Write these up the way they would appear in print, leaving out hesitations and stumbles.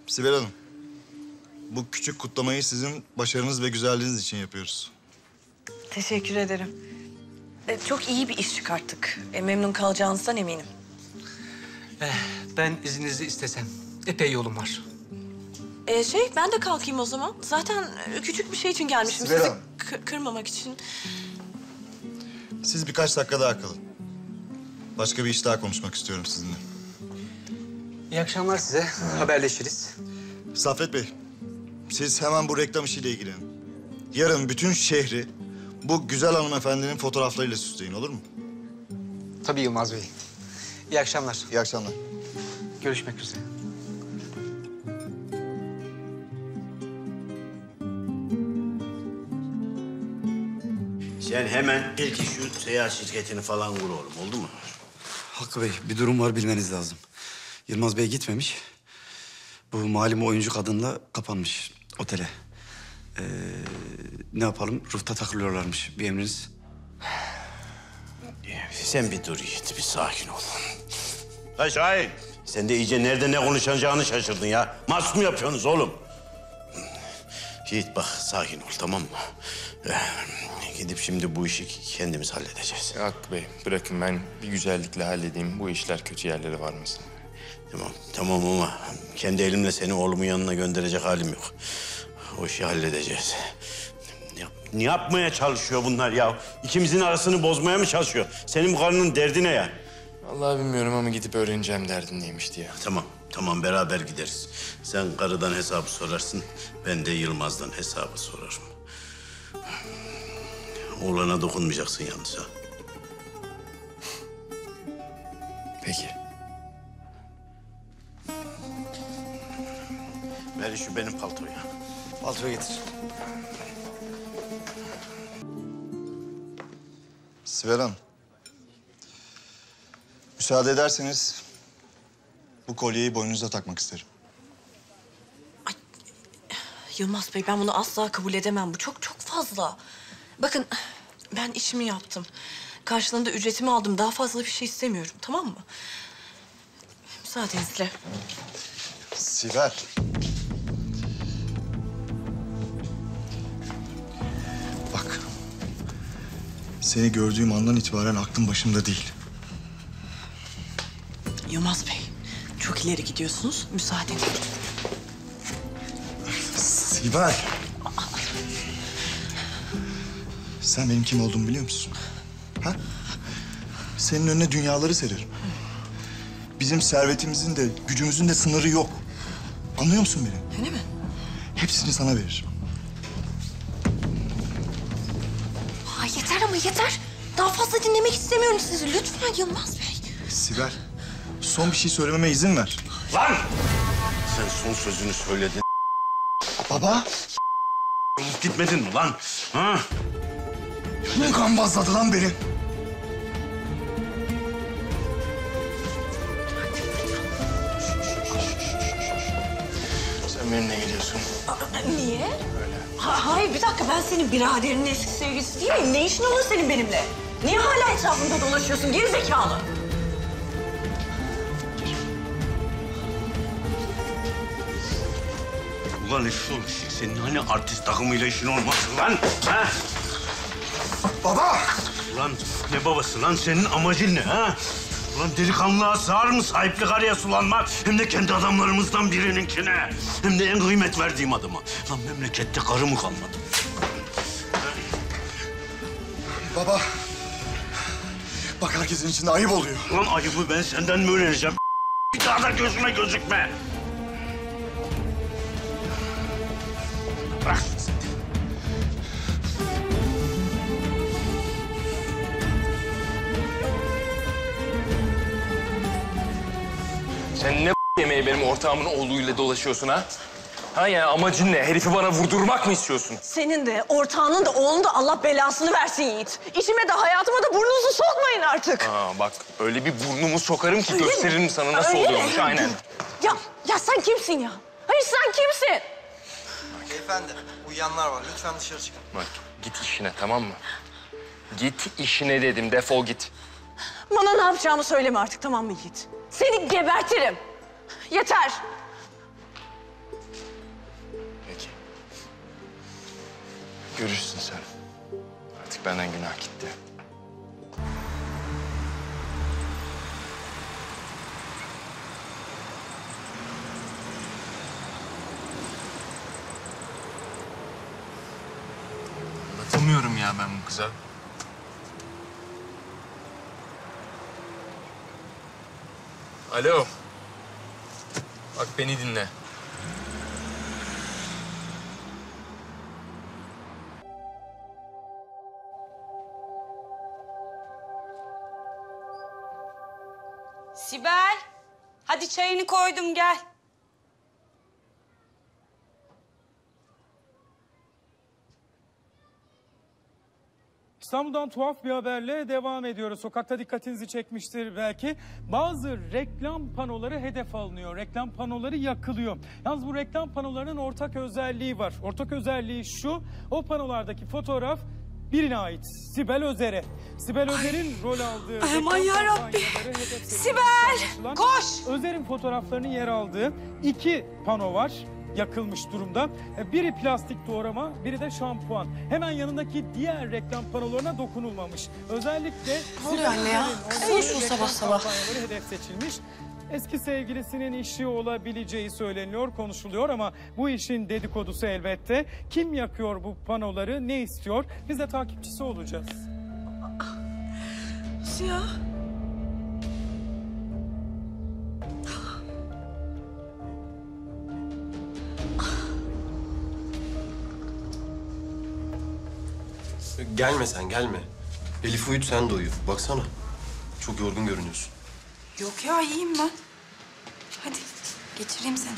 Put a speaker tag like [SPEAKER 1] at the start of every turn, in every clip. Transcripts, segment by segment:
[SPEAKER 1] Sibel Hanım, bu küçük kutlamayı sizin başarınız ve güzelliğiniz için yapıyoruz.
[SPEAKER 2] Teşekkür ederim. Çok iyi bir iş çıkarttık. Memnun kalacağınızdan eminim.
[SPEAKER 3] Ben izninizi istesem. Epey yolum var.
[SPEAKER 2] Ben de kalkayım o zaman. Zaten küçük bir şey için gelmişim.
[SPEAKER 1] Sibel
[SPEAKER 2] Sizi
[SPEAKER 1] Hanım.
[SPEAKER 2] kırmamak için.
[SPEAKER 1] Siz birkaç dakika daha kalın. Başka bir iş daha konuşmak istiyorum sizinle.
[SPEAKER 3] İyi akşamlar size. Haberleşiriz.
[SPEAKER 1] Saffet Bey, siz hemen bu reklam işiyle ilgilenin. Yarın bütün şehri bu güzel hanımefendinin fotoğraflarıyla süsleyin, olur mu?
[SPEAKER 3] Tabii Yılmaz Bey. İyi akşamlar.
[SPEAKER 1] İyi akşamlar.
[SPEAKER 3] Görüşmek üzere.
[SPEAKER 4] Sen hemen ilk şu seyahat şirketini falan kur oğlum, oldu mu?
[SPEAKER 5] Hakkı Bey, bir durum var bilmeniz lazım. Yılmaz Bey gitmemiş. Bu malum oyuncu kadınla kapanmış otele. Ne yapalım? Rufta takılıyorlarmış. Bir emriniz?
[SPEAKER 4] Sen bir dur Yiğit, bir sakin ol. Hay Şahin, sen de iyice nerede ne konuşacağını şaşırdın ya. Mahsus mu yapıyorsunuz oğlum? Yiğit bak, sakin ol, tamam mı? Gidip şimdi bu işi kendimiz halledeceğiz.
[SPEAKER 6] Hakkı Bey, bırakın ben bir güzellikle halledeyim. Bu işler kötü yerlere varmasın.
[SPEAKER 4] Tamam ama kendi elimle seni oğlumun yanına gönderecek halim yok. O işi halledeceğiz. Ne yapmaya çalışıyor bunlar ya? İkimizin arasını bozmaya mı çalışıyor? Senin bu karının derdi ne ya?
[SPEAKER 6] Vallahi bilmiyorum ama gidip öğreneceğim derdin neymiş diye.
[SPEAKER 4] Tamam beraber gideriz. Sen karıdan hesabı sorarsın, ben de Yılmaz'dan hesabı sorarım. Oğlana dokunmayacaksın yalnız ha.
[SPEAKER 6] Peki.
[SPEAKER 4] Ver şu benim paltoyu.
[SPEAKER 5] Paltoyu getir.
[SPEAKER 1] Sibel Hanım, müsaade ederseniz bu kolyeyi boynunuza takmak isterim.
[SPEAKER 2] Yılmaz Bey, ben bunu asla kabul edemem. Bu çok fazla. Bakın, ben işimi yaptım. Karşılığında ücretimi aldım. Daha fazla bir şey istemiyorum, tamam mı? Müsaadenizle.
[SPEAKER 1] Sibel. Bak, seni gördüğüm andan itibaren aklım başımda değil.
[SPEAKER 2] Yılmaz Bey, çok ileri gidiyorsunuz. Müsaadenizle.
[SPEAKER 1] Sibel. Sen benim kim olduğumu biliyor musun? Ha? Senin önüne dünyaları sererim. Bizim servetimizin de gücümüzün de sınırı yok. Anlıyor musun beni?
[SPEAKER 2] Öyle mi?
[SPEAKER 1] Hepsini sana veririm.
[SPEAKER 2] Yeter ama yeter. Daha fazla dinlemek istemiyorum sizi. Lütfen Yılmaz Bey.
[SPEAKER 1] Sibel, son bir şey söylememe izin ver.
[SPEAKER 4] Lan! Sen son sözünü söyledin.
[SPEAKER 1] Baba,
[SPEAKER 4] Gitmedin mi lan? Ha?
[SPEAKER 1] kim gambazladı lan beni?
[SPEAKER 6] Sen benimle geliyorsun.
[SPEAKER 2] Niye? Hayır, bir dakika. Ben senin biraderinin eski sevgilisi değil miyim? Ne işin olur senin benimle? Niye hala etrafımda dolaşıyorsun? Geri zekalı.
[SPEAKER 4] Ulan eşşoğlu, senin hani artist takımıyla işin olmasın lan? Ha?
[SPEAKER 1] Baba!
[SPEAKER 4] Ulan ne babası lan? Senin amacın ne ha? Ulan delikanlığa sığar mı sahiplik araya sulanmak? Hem de kendi adamlarımızdan birininkine. Hem de en kıymet verdiğim adama. Lan memlekette karı mı kalmadı?
[SPEAKER 1] Baba! Bak herkesin içinde ayıp oluyor.
[SPEAKER 4] Ulan ayıbı ben senden mi öğreneceğim? Bir daha da gözüme gözükme. Bırak sen.
[SPEAKER 6] Sen ne yemeği benim ortağımın oğluyla dolaşıyorsun ha? Ha yani amacın ne? Herifi bana vurdurmak mı istiyorsun?
[SPEAKER 2] Senin de, ortağının da, oğlun da Allah belasını versin Yiğit. İşime de hayatıma da burnunuzu sokmayın artık.
[SPEAKER 6] Bak öyle bir burnumu sokarım ki
[SPEAKER 2] Öyle mi?
[SPEAKER 6] gösteririm sana nasıl
[SPEAKER 2] Öyle mi?
[SPEAKER 6] oluyormuş aynen.
[SPEAKER 2] Ya sen kimsin ya? Hayır, sen kimsin?
[SPEAKER 7] Beyefendi, uyuyanlar var. Lütfen dışarı çıkın.
[SPEAKER 6] Bak git işine, tamam mı? Git işine dedim, defol git.
[SPEAKER 2] Bana ne yapacağımı söyleme artık, tamam mı Yiğit? Seni gebertirim. Yeter.
[SPEAKER 6] Görürsün sen. Artık benden günah gitti. Anlatamıyorum ya ben bu kıza. Alo. Bak beni dinle.
[SPEAKER 8] Sibel, hadi çayını koydum gel.
[SPEAKER 9] İstanbul'dan tuhaf bir haberle devam ediyoruz. Sokakta dikkatinizi çekmiştir belki. Bazı reklam panoları hedef alınıyor. Reklam panoları yakılıyor. Yalnız bu reklam panolarının ortak özelliği var. Ortak özelliği şu, o panolardaki fotoğraf birine ait. Sibel Özer'e. Sibel Özer'in rol aldığı...
[SPEAKER 8] Aman yarabbim. Sibel, koş!
[SPEAKER 9] Özer'in fotoğraflarının yer aldığı 2 pano var. Yakılmış durumda. Biri plastik doğrama, biri de şampuan. Hemen yanındaki diğer reklam panolarına dokunulmamış. Özellikle...
[SPEAKER 2] Ne oluyor anne ya? Kızıyorsun sabah sabah.
[SPEAKER 9] Hedef seçilmiş. Eski sevgilisinin işi olabileceği söyleniyor, konuşuluyor ama bu işin dedikodusu elbette. Kim yakıyor bu panoları, ne istiyor? Biz de takipçisi olacağız.
[SPEAKER 2] Ya.
[SPEAKER 10] Gelme sen, gelme. Elif uyut, sen de uyu. Baksana. Çok yorgun görünüyorsun.
[SPEAKER 8] Yok ya, iyiyim ben. Hadi geçireyim seni.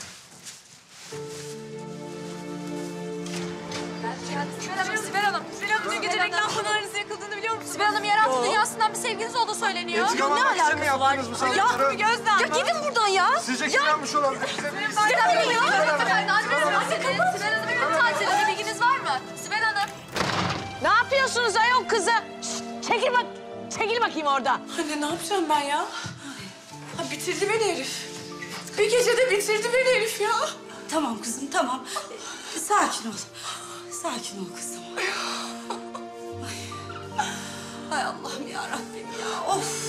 [SPEAKER 11] Sibel Hanım, dün gece reklam panolarınızın yakıldığını biliyor musunuz? Sibel Hanım, yeraltı dünyasından bir sevgiliniz olduğu söyleniyor.
[SPEAKER 1] Ne alakası var?
[SPEAKER 11] Ya Gözden. Ya gidin buradan ya.
[SPEAKER 1] Sizce kim yapmış olabilir?
[SPEAKER 11] Sibel Hanım ya. Sibel Hanım'ın bir tatilde bilginiz var mı? Sibel Hanım.
[SPEAKER 8] Ne yapıyorsunuz ayol kızı? Çekil bakayım orada.
[SPEAKER 2] Anne ne yapacağım ben ya? Ha, bitirdi beni herif. Bir gecede bitirdi beni herif ya.
[SPEAKER 8] Tamam kızım, tamam. Sakin ol. Sakin ol kızım. Ay Allah'ım ya Rabbim ya. Of.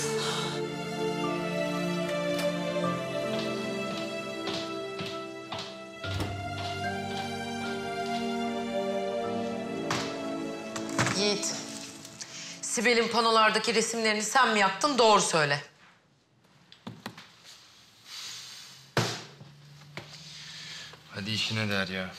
[SPEAKER 12] Yiğit, Sibel'in panolardaki resimlerini sen mi yaktın? Doğru söyle.
[SPEAKER 6] Hadi işine der ya.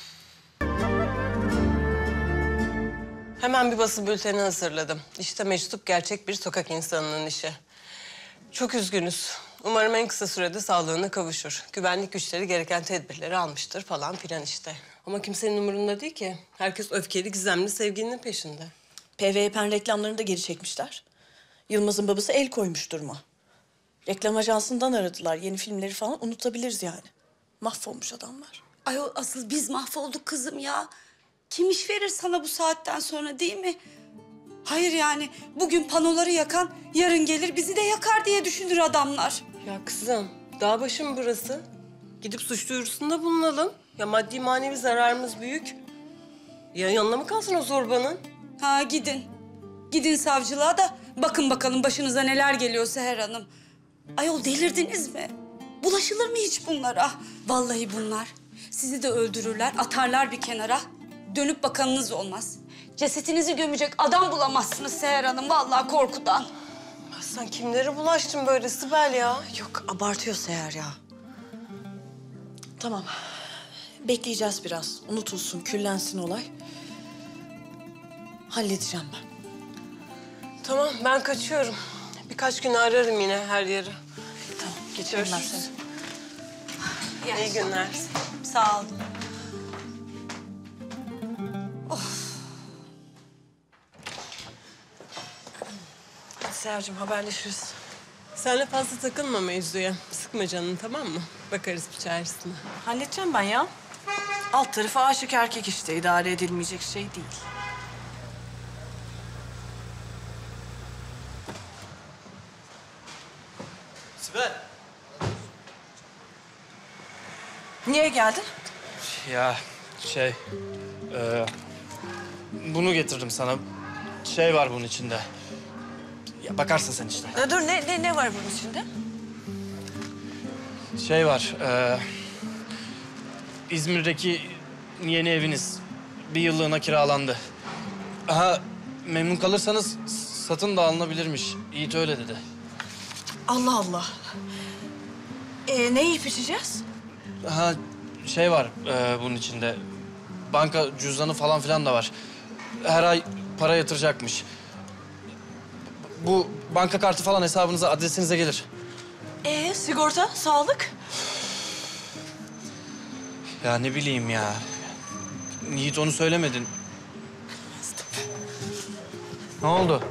[SPEAKER 13] Hemen bir basın bülteni hazırladım. İşte meczup gerçek bir sokak insanının işi. Çok üzgünüz. Umarım en kısa sürede sağlığına kavuşur. Güvenlik güçleri gereken tedbirleri almıştır falan filan işte. Ama kimsenin umurunda değil ki. Herkes öfkeli, gizemli sevgilinin peşinde.
[SPEAKER 2] PVP'nin reklamlarını da geri çekmişler. Yılmaz'ın babası el koymuş duruma. Reklam ajansından aradılar. Yeni filmleri falan unutabiliriz yani. Mahvolmuş adamlar.
[SPEAKER 8] Ayol asıl biz mahvolduk kızım ya. Kim iş verir sana bu saatten sonra değil mi? Hayır yani bugün panoları yakan yarın gelir bizi de yakar diye düşünür adamlar.
[SPEAKER 13] Ya kızım, dağ başı mı burası? Gidip suç duyurusunda bulunalım. Ya maddi manevi zararımız büyük. Ya yanına mı kalsın o zorbanın?
[SPEAKER 8] Ha gidin. Gidin savcılığa da bakın bakalım başınıza neler geliyor Seher Hanım. Ayol delirdiniz mi? Bulaşılır mı hiç bunlara? Vallahi bunlar. Sizi de öldürürler, atarlar bir kenara. Dönüp bakanınız olmaz. Cesetinizi gömecek adam bulamazsınız Seher Hanım vallahi korkudan.
[SPEAKER 13] Ya sen kimlere bulaştın böyle Sibel ya?
[SPEAKER 2] Yok abartıyor Seher ya. Tamam. Bekleyeceğiz biraz. Unutulsun, küllensin olay. Halledeceğim ben.
[SPEAKER 13] Tamam, ben kaçıyorum. Birkaç gün ararım yine her yeri.
[SPEAKER 2] Tamam, geçiyorum ben seni.
[SPEAKER 13] İyi günler.
[SPEAKER 8] Sağ olun.
[SPEAKER 2] Hadi Seher'cim haberleşiriz.
[SPEAKER 13] Senle fazla takılma mevzuya. Sıkma canını, tamam mı? Bakarız bir çaresine.
[SPEAKER 2] Halledeceğim ben ya. Alt tarafı aşık erkek işte. İdare edilmeyecek şey değil.
[SPEAKER 10] Sibel.
[SPEAKER 2] Niye geldin?
[SPEAKER 6] Ya
[SPEAKER 14] bunu getirdim sana. Şey var bunun içinde. Ya bakarsın sen işte.
[SPEAKER 2] Dur ne var bunun içinde?
[SPEAKER 14] Şey var. İzmir'deki yeni eviniz bir yıllığına kiralandı. Ha, memnun kalırsanız satın da alınabilirmiş. Yiğit öyle dedi.
[SPEAKER 2] Allah Allah. Ne yiyip içeceğiz?
[SPEAKER 14] Ha, şey var bunun içinde. Banka cüzdanı falan filan da var. Her ay para yatıracakmış. Bu banka kartı falan hesabınıza, adresinize gelir.
[SPEAKER 2] Sigorta, sağlık?
[SPEAKER 14] Ya ne bileyim ya. Yiğit onu söylemedin. Ne oldu?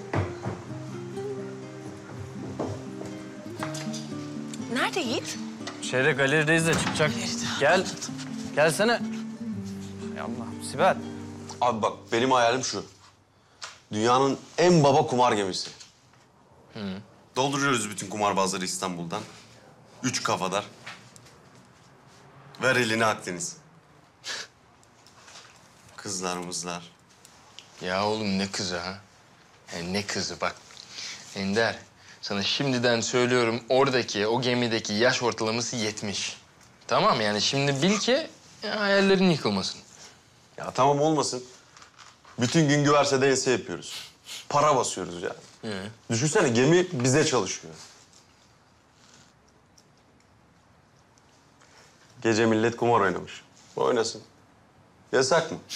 [SPEAKER 2] Nerede Yiğit?
[SPEAKER 14] Şeyde galerideyiz de çıkacak. Gel. Gelsene. Hay Allah. Sibel.
[SPEAKER 10] Abi bak benim hayalim şu. Dünyanın en baba kumar gemisi. Dolduruyoruz bütün kumarbazları İstanbul'dan. 3 kafadar. Ver elini Akdeniz. Kızlar.
[SPEAKER 6] Ya oğlum ne kızı ha? Ne kızı bak. Ender, sana şimdiden söylüyorum oradaki, o gemideki yaş ortalaması 70. Tamam yani şimdi bil ki hayallerin yıkılmasın.
[SPEAKER 10] Ya tamam olmasın. Bütün gün güvertede ense yapıyoruz. Para basıyoruz ya. Düşünsene gemi bize çalışıyor. Gece millet kumar oynamış. Oynasın. Yasak mı?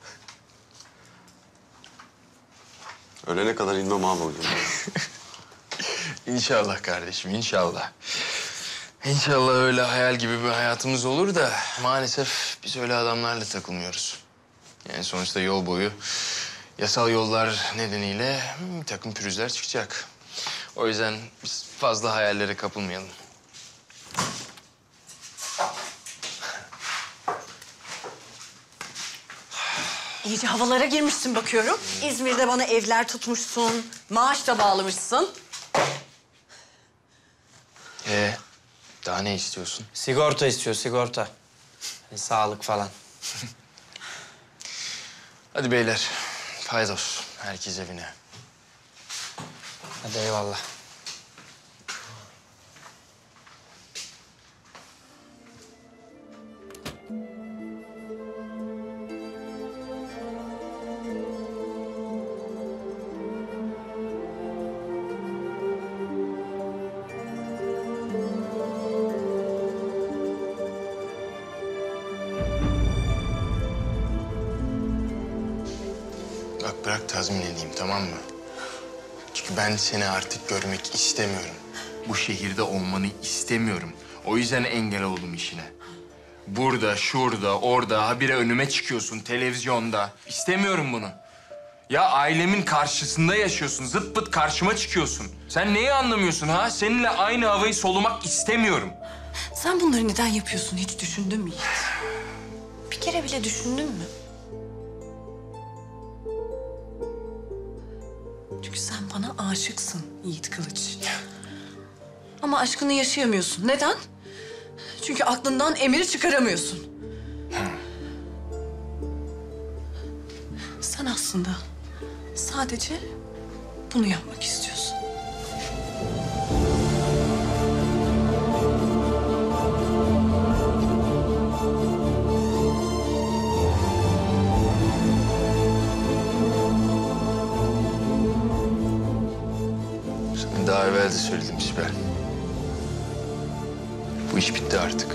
[SPEAKER 10] Ölene kadar inmem abi o gemiye.
[SPEAKER 6] İnşallah kardeşim, inşallah. İnşallah öyle hayal gibi bir hayatımız olur da maalesef biz öyle adamlarla takılmıyoruz. Yani sonuçta yol boyu yasal yollar nedeniyle bir takım pürüzler çıkacak. O yüzden biz fazla hayallere kapılmayalım.
[SPEAKER 2] İyice havalara girmişsin bakıyorum. İzmir'de bana evler tutmuşsun, maaş da bağlamışsın.
[SPEAKER 6] Daha ne istiyorsun?
[SPEAKER 14] Sigorta istiyor, sigorta. Sağlık falan.
[SPEAKER 6] Hadi beyler, faydos. Herkes evine.
[SPEAKER 14] Hadi eyvallah.
[SPEAKER 6] Bak bırak tazmin edeyim, tamam mı? Çünkü ben seni artık görmek istemiyorum. Bu şehirde olmanı istemiyorum. O yüzden engel oldum işine. Burada, şurada, orada habire önüme çıkıyorsun, televizyonda. İstemiyorum bunu. Ya ailemin karşısında yaşıyorsun, zıt pıt karşıma çıkıyorsun. Sen neyi anlamıyorsun ha? Seninle aynı havayı solumak istemiyorum.
[SPEAKER 2] Sen bunları neden yapıyorsun hiç düşündün mü Yiğit? Bir kere bile düşündün mü? Çünkü sen bana aşıksın Yiğit Kılıç. Ama aşkını yaşayamıyorsun. Neden? Çünkü aklından emiri çıkaramıyorsun. Sen aslında sadece bunu yapmak istiyorsun.
[SPEAKER 6] Sana daha evvel de söyledim Sibel. Bu iş bitti artık.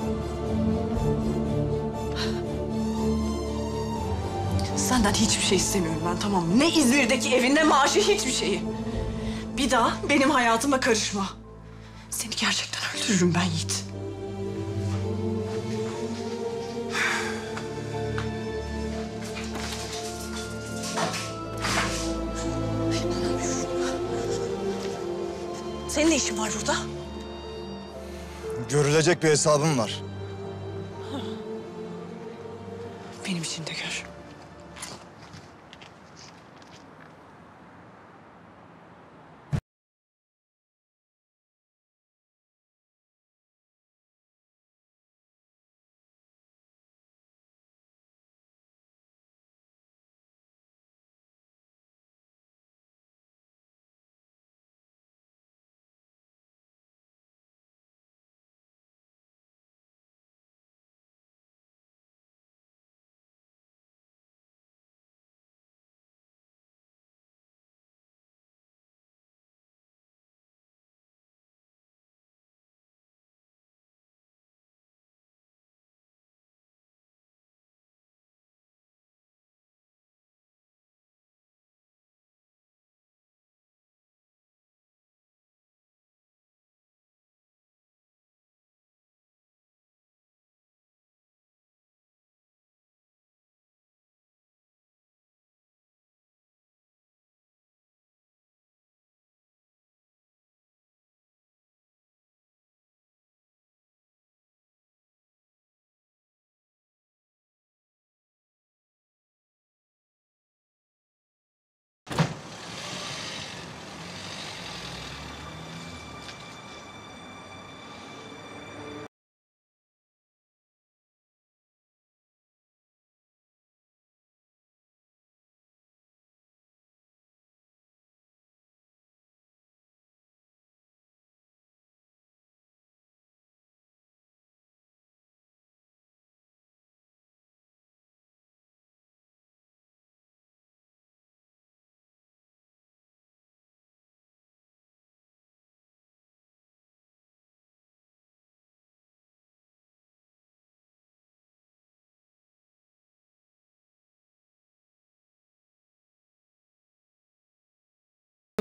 [SPEAKER 2] Senden hiçbir şey istemiyorum ben, tamam mı? Ne İzmir'deki evin, ne maaşı, hiçbir şeyi. Bir daha benim hayatıma karışma. Seni gerçekten öldürürüm ben Yiğit. Senin ne işin var burada?
[SPEAKER 1] Görülecek bir hesabım var.
[SPEAKER 2] Benim için de gör.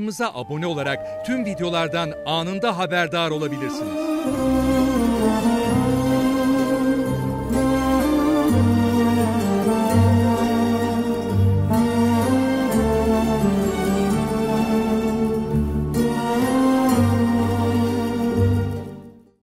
[SPEAKER 15] Kanalımıza abone olarak tüm videolardan anında haberdar olabilirsiniz.